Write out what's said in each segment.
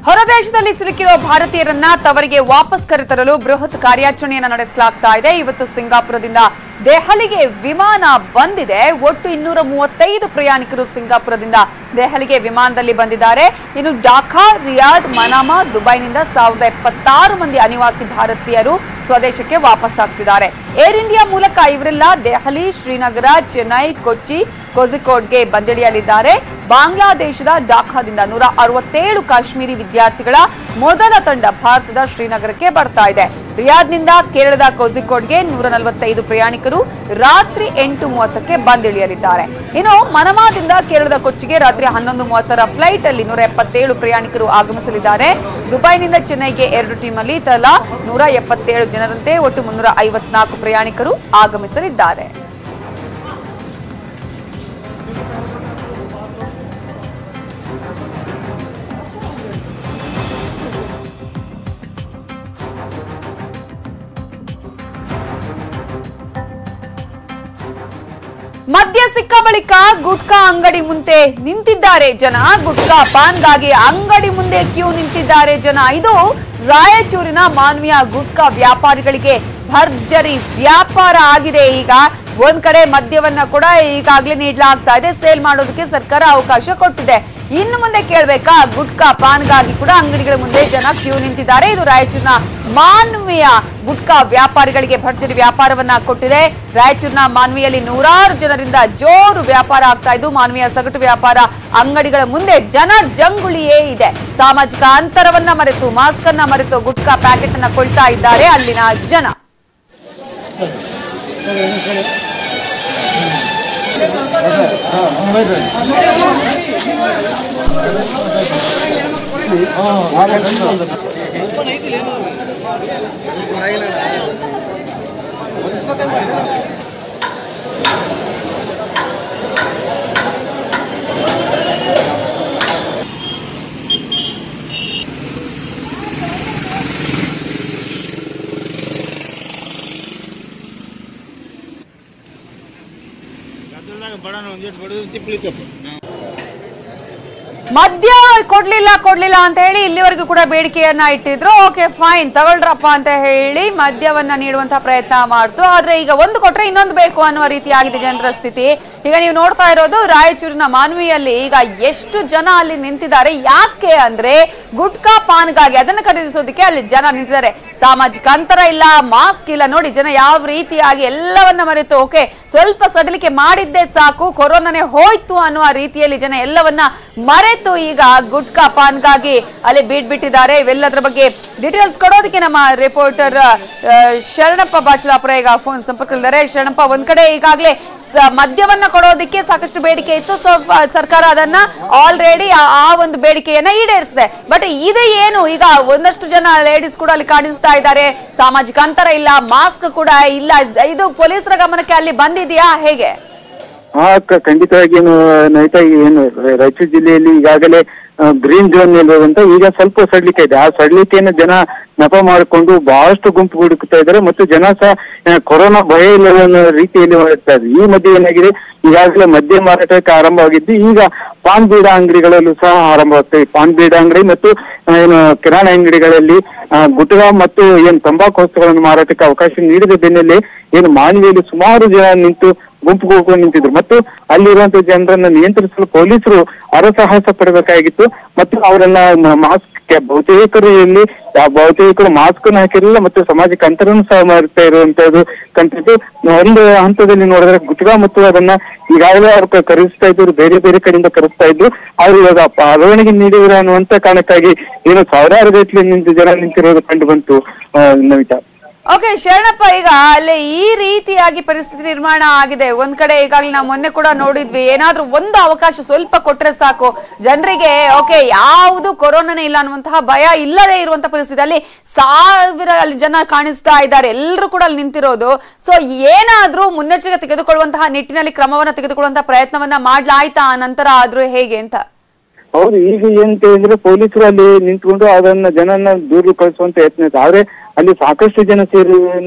ಹೊರದೇಶದಲ್ಲಿ ಸಿಲುಕಿರುವ ಭಾರತೀಯರನ್ನ ತವರಿಗೆ ವಾಪಸ್ ಕರೆತರಲು ಬೃಹತ್ ಕಾರ್ಯಾಚರಣೆಯನ್ನು ನಡೆಸಲಾಗ್ತಾ ಇದೆ. ಇವತ್ತು ಸಿಂಗಾಪುರದಿಂದ ದೆಹಲಿಗೆ ವಿಮಾನ ಬಂದಿದೆ. ಒಟ್ಟು 235 ಪ್ರಯಾಣಿಕರು ಸಿಂಗಾಪುರದಿಂದ ದೆಹಲಿಗೆ ವಿಮಾನದಲ್ಲಿ ಬಂದಿದ್ದಾರೆ. ಇನ್ನು ಢಾಕಾ, ರಿಯಾದ್, ಮನಾಮಾ, ದುಬೈನಿಂದ 1076 ಮಂದಿ ಅನಿವಾಸಿ ಭಾರತೀಯರು ಸ್ವದೇಶಕ್ಕೆ ವಾಪಸ್ ಆಗ್ತಿದ್ದಾರೆ. ಏರ್ ಇಂಡಿಯಾ ಮೂಲಕ ಇವರೆಲ್ಲ ದೆಹಲಿ, ಶ್ರೀನಗರ, ಚೆನ್ನೈ, ಕೊಚ್ಚಿ, ಕೋಝಿಕೋಡ್ಗೆ ಬಂದಿಳಿಯಲಿದ್ದಾರೆ. ಬಾಂಗ್ಲಾದೇಶದ ಢಾಕಾದಿಂದ 167 ಕಾಶ್ಮೀರಿ ವಿದ್ಯಾರ್ಥಿಗಳ ಮೊದಲ ತಂಡ ಭಾರತದ ಶ್ರೀನಗರಕ್ಕೆ ಬರ್ತಾ ಇದೆ. ರಿಯಾದ್ನಿಂದ ಕೇರಳದ ಕೋಝಿಕೋಡ್ಗೆ 145 ಪ್ರಯಾಣಿಕರು ರಾತ್ರಿ 8:30ಕ್ಕೆ ಬಂದಿಳಿಯಲಿದ್ದಾರೆ. ಇನ್ನು ಮನಮಾದಿಂದ ಕೇರಳದ ಕೊಚ್ಚಿಗೆ ರಾತ್ರಿ 11:30ರ ಫ್ಲೈಟ್ ಅಲ್ಲಿ 177 ಪ್ರಯಾಣಿಕರು ಆಗಮಿಸಲಿದ್ದಾರೆ. ದುಬೈನಿಂದ ಚೆನ್ನೈಗೆ 2 ಟೀಮಲ್ಲಿ ತಲಾ 177 ಜನರಂತೆ ಒಟ್ಟು 354 ಪ್ರಯಾಣಿಕರು ಆಗಮಿಸಲಿದ್ದಾರೆ. ಮದ್ಯ ಸಿಕ್ಕ ಬಳಿಕ ಗುಟ್ಕಾ ಅಂಗಡಿ ಮುಂದೆ ನಿಂತಿದ್ದಾರೆ ಜನ. ಗುಟ್ಕಾ ಪಾನ್ಗಾಗಿ ಅಂಗಡಿ ಮುಂದೆ ಕ್ಯೂ ನಿಂತಿದ್ದಾರೆ ಜನ. ಇದು ರಾಯಚೂರಿನ ಮಾನ್ವಿಯ ಗುಟ್ಕಾ ವ್ಯಾಪಾರಿಗಳಿಗೆ ಭರ್ಜರಿ ವ್ಯಾಪಾರ ಆಗಿದೆ. ಈಗ ಒಂದ್ ಕಡೆ ಮದ್ಯವನ್ನ ಕೂಡ ಈಗಾಗಲೇ ನೀಡಲಾಗ್ತಾ ಇದೆ. ಸೇಲ್ ಮಾಡೋದಕ್ಕೆ ಸರ್ಕಾರ ಅವಕಾಶ ಕೊಟ್ಟಿದೆ. ಇನ್ನು ಮುಂದೆ ಕೇಳಬೇಕಾ, ಗುಟ್ಕಾ ಪಾನ್ಗಾಗಿ ಕೂಡ ಅಂಗಡಿಗಳ ಮುಂದೆ ಜನ ಕ್ಯೂ ನಿಂತಿದ್ದಾರೆ. ಇದು ರಾಯಚೂರಿನ ಮಾನ್ವಿಯ ಗುಟ್ಕಾ ವ್ಯಾಪಾರಿಗಳಿಗೆ ಭರ್ಜರಿ ವ್ಯಾಪಾರವನ್ನ ಕೊಟ್ಟಿದೆ. ರಾಯಚೂರಿನ ಮಾನ್ವಿಯಲ್ಲಿ 100 ಜನರಿಂದ ಜೋರು ವ್ಯಾಪಾರ ಆಗ್ತಾ ಇದ್ದು, ಮಾನ್ವಿಯ ಸಗಟು ವ್ಯಾಪಾರ ಅಂಗಡಿಗಳ ಮುಂದೆ ಜನ ಜಂಗುಳಿಯೇ ಇದೆ. ಸಾಮಾಜಿಕ ಅಂತರವನ್ನ ಮರೆತು, ಮಾಸ್ಕ್ ಅನ್ನ ಮರೆತು ಗುಟ್ಕಾ ಪ್ಯಾಕೆಟ್ ಅನ್ನ ಕೊಳ್ತಾ ಇದ್ದಾರೆ ಅಲ್ಲಿನ ಜನ. ಮದ್ಯ ಕೊಡ್ಲಿಲ್ಲ ಅಂತ ಹೇಳಿ ಇಲ್ಲಿವರೆಗೂ ಕೂಡ ಬೇಡಿಕೆಯನ್ನ ಇಟ್ಟಿದ್ರು. ಓಕೆ ಫೈನ್, ತಗೊಳ್ರಪ್ಪ ಅಂತ ಹೇಳಿ ಮದ್ಯವನ್ನ ನೀಡುವಂತಹ ಪ್ರಯತ್ನ ಮಾಡ್ತು. ಆದ್ರೆ ಈಗ ಒಂದು ಕೊಟ್ರೆ ಇನ್ನೊಂದು ಬೇಕು ಅನ್ನುವ ರೀತಿ ಆಗಿದೆ ಜನರ ಸ್ಥಿತಿ. ಈಗ ನೀವು ನೋಡ್ತಾ ಇರೋದು ರಾಯಚೂರಿನ ಮಾನ್ವಿಯಲ್ಲಿ ಈಗ ಎಷ್ಟು ಜನ ಅಲ್ಲಿ ನಿಂತಿದ್ದಾರೆ. ಯಾಕೆ ಅಂದ್ರೆ ಗುಟ್ಕಾ ಪಾನ್ಗಾಗಿ ಅದನ್ನ ಖರೀದಿಸೋದಕ್ಕೆ ಅಲ್ಲಿ ಜನ ನಿಂತಿದ್ದಾರೆ. ಸಾಮಾಜಿಕ ಅಂತರ ಇಲ್ಲ, ಮಾಸ್ಕ್ ಇಲ್ಲ. ನೋಡಿ ಜನ ಯಾವ ರೀತಿಯಾಗಿ ಎಲ್ಲವನ್ನ ಮರೆತು, ಓಕೆ ಸ್ವಲ್ಪ ಸಡಿಲಿಕೆ ಮಾಡಿದ್ದೇ ಸಾಕು, ಕೊರೋನಾನೇ ಹೋಯ್ತು ಅನ್ನುವ ರೀತಿಯಲ್ಲಿ ಜನ ಎಲ್ಲವನ್ನ ಮರೆತು ಈಗ ಗುಟ್ಕಾ ಪಾನ್ಗಾಗಿ ಅಲ್ಲಿ ಬಿಟ್ಟಿದ್ದಾರೆ. ಇವೆಲ್ಲದರ ಬಗ್ಗೆ ಡೀಟೇಲ್ಸ್ ಕೊಡೋದಕ್ಕೆ ನಮ್ಮ ರಿಪೋರ್ಟರ್ ಶರಣಪ್ಪ ಬಾಚಲಾಪುರ ಈಗ ಫೋನ್ ಸಂಪರ್ಕದಲ್ಲಿದ್ದಾರೆ. ಶರಣಪ್ಪ, ಒಂದ್ ಕಡೆ ಈಗಾಗಲೇ ಮದ್ಯವನ್ನ ಕೊಡೋದಕ್ಕೆ ಸಾಕಷ್ಟು ಬೇಡಿಕೆ ಇತ್ತು. ಸೊ ಸರ್ಕಾರ ಅದನ್ನ ಆಲ್ರೆಡಿ ಆ ಒಂದು ಬೇಡಿಕೆಯನ್ನ ಈಡೇರಿಸಿದೆ. ಬಟ್ ಇದು ಏನು, ಈಗ ಒಂದಷ್ಟು ಜನ ಲೇಡೀಸ್ ಕೂಡ ಅಲ್ಲಿ ಕಾಣಿಸ್ತಾ ಇದ್ದಾರೆ. ಸಾಮಾಜಿಕ ಅಂತರ ಇಲ್ಲ, ಮಾಸ್ಕ್ ಕೂಡ ಇಲ್ಲ. ಇದು ಪೊಲೀಸರ ಗಮನಕ್ಕೆ ಅಲ್ಲಿ ಬಂದಿದೆಯಾ, ಹೇಗೆ? ಖಂಡಿತವಾಗಿ ನೈತಾ ಏನು ರಾಯಚೂರು ಜಿಲ್ಲೆಯಲ್ಲಿ ಈಗಾಗಲೇ ಗ್ರೀನ್ ಝೋನ್ ನಿಲ್ಲುವಂತ ಈಗ ಸ್ವಲ್ಪ ಸಡಿಲಿಕೆ ಇದೆ. ಆ ಸಡಿಲಿಕೆಯನ್ನು ಜನ ನೆಪ ಮಾಡಿಕೊಂಡು ಬಹಳಷ್ಟು ಗುಂಪು ಹುಡುಕ್ತಾ ಇದ್ದಾರೆ ಮತ್ತು ಜನ ಸಹ ಕೊರೋನಾ ಭಯ ಇಲ್ಲದ ರೀತಿಯಲ್ಲಿ ಹೋಗ್ತಾ ಇದೆ. ಈ ಮಧ್ಯೆ ಏನಾಗಿದೆ, ಈಗಾಗಲೇ ಮದ್ಯ ಮಾರಾಟಕ್ಕೆ ಆರಂಭವಾಗಿದ್ದು ಈಗ ಪಾನ್ ಬೀಡ ಅಂಗಡಿಗಳಲ್ಲೂ ಸಹ ಆರಂಭವಾಗ್ತದೆ. ಪಾನ್ ಬೀಡ ಅಂಗಡಿ ಮತ್ತು ಏನು ಕಿರಾಣಿ ಅಂಗಡಿಗಳಲ್ಲಿ ಗುಟ್ಕಾ ಮತ್ತು ಏನು ತಂಬಾಕು ವಸ್ತುಗಳನ್ನು ಮಾರಾಟಕ್ಕೆ ಅವಕಾಶ ನೀಡಿದ ಬೆನ್ನಲ್ಲೇ ಏನು ಮಾನ್ವಿಯಲ್ಲಿ ಸುಮಾರು ಜನ ನಿಂತು ಗುಂಪು ನಿಂತಿದ್ರು ಮತ್ತು ಅಲ್ಲಿರುವಂತಹ ಜನರನ್ನ ನಿಯಂತ್ರಿಸಲು ಪೊಲೀಸರು ಹರಸಾಹಸ ಪಡಬೇಕಾಗಿತ್ತು. ಮತ್ತು ಅವರನ್ನ ಮಾಸ್ಕ್ ಬಹುತೇಕರು ಮಾಸ್ಕ್ ಹಾಕಿರಲಿಲ್ಲ ಮತ್ತು ಸಾಮಾಜಿಕ ಅಂತರನ್ನು ಸಹ ಮಾಡ್ತಾ ಇರುವಂತದ್ದು ಕಂಡಿದ್ದು. ಒಂದು ಹಂತದಲ್ಲಿ ನೋಡಿದ್ರೆ ಗುಟ್ಕಾ ಮತ್ತು ಅದನ್ನ ಈಗಾಗಲೇ ಅವ್ರು ಖರೀದಿಸ್ತಾ ಇದ್ರು, ಬೇರೆ ಬೇರೆ ಕಡೆಯಿಂದ ಖರೀದಿಸ್ತಾ ಇದ್ರು. ಅವ್ರು ಇವಾಗ ಪರವಾನಗಿ ನೀಡಿದ್ರು ಅನ್ನುವಂತ ಕಾರಣಕ್ಕಾಗಿ ಏನು ಸಾವಿರಾರು ಗಟ್ಟಲೆ ಜನ ನಿಂತಿರೋದು ಕಂಡು ಬಂತು ನವಿತಾ. ಓಕೆ ಶರಣಪ್ಪ, ಈಗ ಅಲ್ಲಿ ಈ ರೀತಿಯಾಗಿ ಪರಿಸ್ಥಿತಿ ನಿರ್ಮಾಣ ಆಗಿದೆ. ಒಂದ್ ಕಡೆ ಈಗಾಗಲೇ ನಾವು ಮೊನ್ನೆ ಕೂಡ ನೋಡಿದ್ವಿ, ಏನಾದ್ರೂ ಒಂದು ಅವಕಾಶ ಸ್ವಲ್ಪ ಕೊಟ್ರೆ ಸಾಕು ಜನರಿಗೆ, ಓಕೆ ಯಾವುದು ಕೊರೋನಾನೇ ಇಲ್ಲ ಅನ್ನುವಂತಹ ಭಯ ಇಲ್ಲದೆ ಇರುವಂತಹ ಪರಿಸ್ಥಿತಿ. ಅಲ್ಲಿ ಸಾವಿರ ಅಲ್ಲಿ ಜನ ಕಾಣಿಸ್ತಾ ಇದ್ದಾರೆ, ಎಲ್ಲರೂ ಕೂಡ ಅಲ್ಲಿ ನಿಂತಿರೋದು. ಸೊ ಏನಾದ್ರೂ ಮುನ್ನೆಚ್ಚರಿಕೆ ತೆಗೆದುಕೊಳ್ಳುವಂತಹ ನಿಟ್ಟಿನಲ್ಲಿ ಕ್ರಮವನ್ನ ತೆಗೆದುಕೊಳ್ಳುವಂತಹ ಪ್ರಯತ್ನವನ್ನ ಮಾಡ್ಲಾಯ್ತಾ ನಂತರ ಆದ್ರೂ ಹೇಗೆ ಅಂತ? ಹೌದು, ಈಗ ಏನಂತ ಹೇಳಿದ್ರೆ ಪೊಲೀಸರು ಅಲ್ಲಿ ನಿಂತ್ಕೊಂಡು ಅದನ್ನ ಜನನ್ನ ದೂರ ಕಳಿಸುವಂತ ಯತ್ನ ಇದೆ. ಆದ್ರೆ ಅಲ್ಲಿ ಸಾಕಷ್ಟು ಜನ ಸೇರಿದ್ರಿಂದ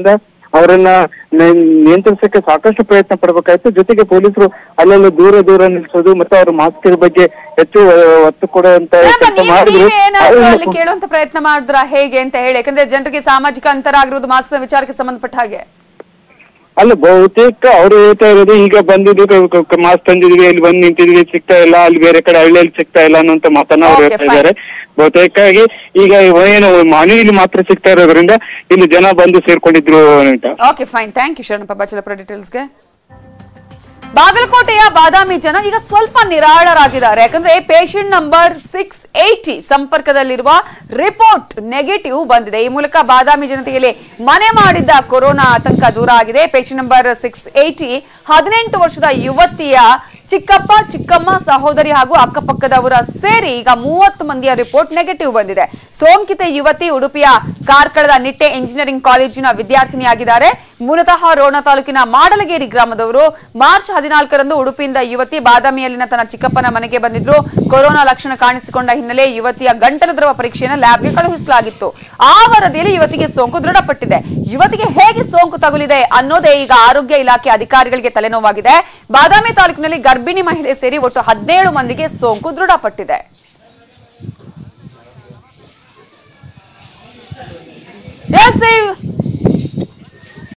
ಅವರನ್ನ ನಿಯಂತ್ರಿಸಕ್ಕೆ ಸಾಕಷ್ಟು ಪ್ರಯತ್ನ ಪಡ್ಬೇಕಾಯ್ತು. ಜೊತೆಗೆ ಪೊಲೀಸರು ಅಲ್ಲೆಲ್ಲ ದೂರ ನಿಲ್ಸೋದು ಮತ್ತೆ ಅವ್ರ ಮಾಸ್ಕ್ ಬಗ್ಗೆ ಹೆಚ್ಚು ಒತ್ತು ಕೊಡುವಂತ ಮಾಡಿದ್ರು. ಕೇಳುವಂತ ಪ್ರಯತ್ನ ಮಾಡಿದ್ರ ಹೇಗೆ ಅಂತ ಹೇಳಿ, ಯಾಕಂದ್ರೆ ಜನರಿಗೆ ಸಾಮಾಜಿಕ ಅಂತರ ಆಗಿರೋದು ಮಾಸ್ಕ್ ವಿಚಾರಕ್ಕೆ ಸಂಬಂಧಪಟ್ಟ ಹಾಗೆ ಅಲ್ಲ, ಬಹುತೇಕ ಅವ್ರು ಹೇಳ್ತಾ ಇರೋದು ಈಗ ಬಂದಿದ್ದು ಮಾಸ್ಕ್ ತಂದಿದ್ವಿ, ಇಲ್ಲಿ ಬಂದು ನಿಂತಿದ್ವಿ, ಸಿಗ್ತಾ ಇಲ್ಲ, ಅಲ್ಲಿ ಬೇರೆ ಕಡೆ ಹಳ್ಳಿಯಲ್ಲಿ ಸಿಗ್ತಾ ಇಲ್ಲ ಅನ್ನೋಂತ ಮಾತನ್ನ ಅವ್ರು ಹೇಳ್ತಾ ಇದ್ದಾರೆ. ಬಹುತೇಕಾಗಿ ಈಗ ಏನು ಮನೆಯಲ್ಲಿ ಮಾತ್ರ ಸಿಗ್ತಾ ಇರೋದ್ರಿಂದ ಇಲ್ಲಿ ಜನ ಬಂದು ಸೇರ್ಕೊಂಡಿದ್ರು ಅಂತ. Okay fine, thank you Sharanappa Bachchalapura ಡೀಟೇಲ್ಸ್ಗೆ. ಬಾಗಲಕೋಟೆಯ ಬಾದಾಮಿ ಜನ ಈಗ ಸ್ವಲ್ಪ ನಿರಾಳರಾಗಿದ್ದಾರೆ. ಯಾಕಂದ್ರೆ ಪೇಷಂಟ್ ನಂಬರ್ 680 ಸಂಪರ್ಕದಲ್ಲಿರುವ ರಿಪೋರ್ಟ್ ನೆಗೆಟಿವ್ ಬಂದಿದೆ. ಈ ಮೂಲಕ ಬಾದಾಮಿ ಜನತೆಯಲ್ಲಿ ಮನೆ ಮಾಡಿದ್ದ ಕೊರೋನಾ ಆತಂಕ ದೂರ ಆಗಿದೆ. ಪೇಷಂಟ್ ನಂಬರ್ 680 18 ವರ್ಷದ ಯುವತಿಯ ಚಿಕ್ಕಪ್ಪ, ಚಿಕ್ಕಮ್ಮ, ಸಹೋದರಿ ಹಾಗೂ ಅಕ್ಕಪಕ್ಕದವರ ಸೇರಿ ಈಗ 30 ಮಂದಿಯ ರಿಪೋರ್ಟ್ ನೆಗೆಟಿವ್ ಬಂದಿದೆ. ಸೋಂಕಿತ ಯುವತಿ ಉಡುಪಿಯ ಕಾರ್ಕಳದ ನಿಟ್ಟೆ ಇಂಜಿನಿಯರಿಂಗ್ ಕಾಲೇಜಿನ ವಿದ್ಯಾರ್ಥಿನಿಯಾಗಿದ್ದಾರೆ. ಮೂಲತಃ ರೋಣ ತಾಲೂಕಿನ ಮಾಡಲಗೇರಿ ಗ್ರಾಮದವರು. ಮಾರ್ಚ್ 14ರಂದು ಉಡುಪಿಯಿಂದ ಯುವತಿ ಬಾದಾಮಿಯಲ್ಲಿನ ತನ್ನ ಚಿಕ್ಕಪ್ಪನ ಮನೆಗೆ ಬಂದಿದ್ರು. ಕೊರೋನಾ ಲಕ್ಷಣ ಕಾಣಿಸಿಕೊಂಡ ಹಿನ್ನೆಲೆ ಯುವತಿಯ ಗಂಟಲು ದ್ರವ ಪರೀಕ್ಷೆಯನ್ನು ಲ್ಯಾಬ್ಗೆ ಕಳುಹಿಸಲಾಗಿತ್ತು. ಆ ವರದಿಯಲ್ಲಿ ಯುವತಿಗೆ ಸೋಂಕು ದೃಢಪಟ್ಟಿದೆ. ಯುವತಿಗೆ ಹೇಗೆ ಸೋಂಕು ತಗುಲಿದೆ ಅನ್ನೋದೇ ಈಗ ಆರೋಗ್ಯ ಇಲಾಖೆ ಅಧಿಕಾರಿಗಳಿಗೆ ತಲೆನೋವಾಗಿದೆ. ಬಾದಾಮಿ ತಾಲೂಕಿನಲ್ಲಿ ಗರ್ಭಿಣಿ ಮಹಿಳೆ ಸೇರಿ ಒಟ್ಟು 17 ಮಂದಿಗೆ ಸೋಂಕು ದೃಢಪಟ್ಟಿದೆ.